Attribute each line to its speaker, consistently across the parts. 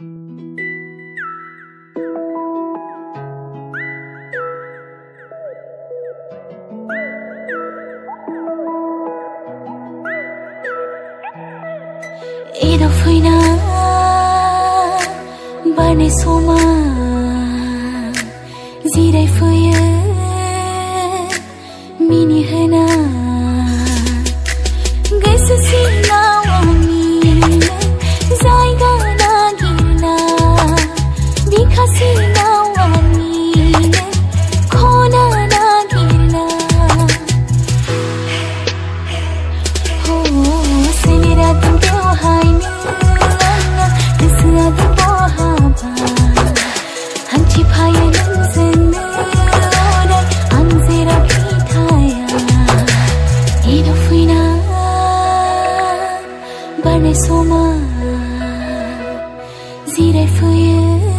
Speaker 1: Ida fina barne soma zirai fuye mini hena gaisa sina wami zaiga na girna bikasi na wami khona na girna ho sinira tum hai barne soma zirai fuye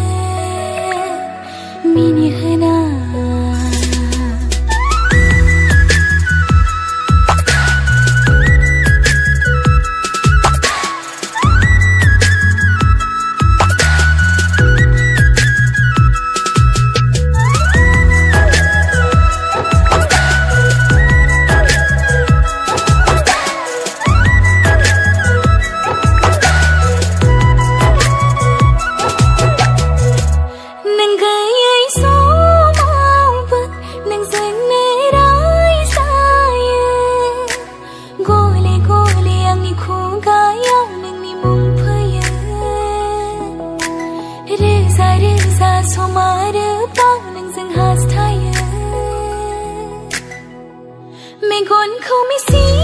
Speaker 1: mini hena Megon kau misi